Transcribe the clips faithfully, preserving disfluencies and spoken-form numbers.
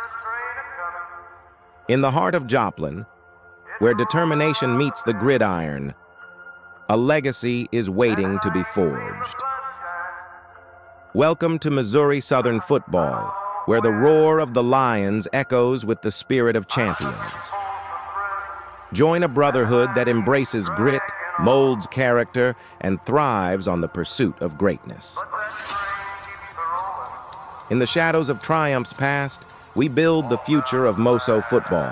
In the heart of Joplin, where determination meets the gridiron, a legacy is waiting to be forged. Welcome to Missouri Southern football, where the roar of the Lions echoes with the spirit of champions. Join a brotherhood that embraces grit, molds character, and thrives on the pursuit of greatness. In the shadows of triumphs past, we build the future of Moso football.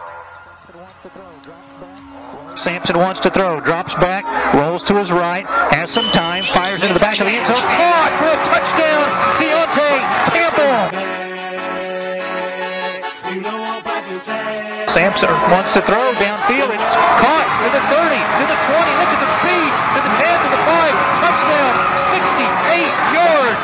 Sampson wants to throw, drops back, rolls to his right, has some time, fires into the back of the end zone, caught for a touchdown, Deontay Campbell. Sampson wants to throw downfield, it's caught to the thirty, to the twenty, look at the speed, to the ten, to the five, touchdown, sixty-eight yards.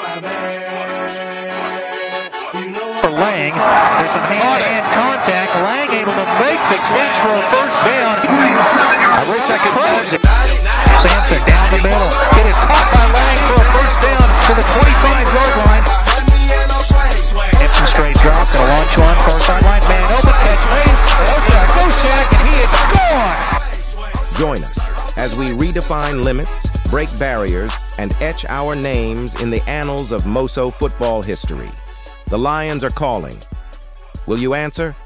For Lang, there's some hand-to-hand contact, Lang able to make the catch for a first down. I wish I could close it. Sampson down the middle, it is caught by Lang for a first down to the twenty-five yard line. Gibson straight drop, gonna launch one, far sideline, man open, catch made, go Shaq, and he is gone! Join us as we redefine limits, break barriers, and etch our names in the annals of Moso football history. The Lions are calling. Will you answer?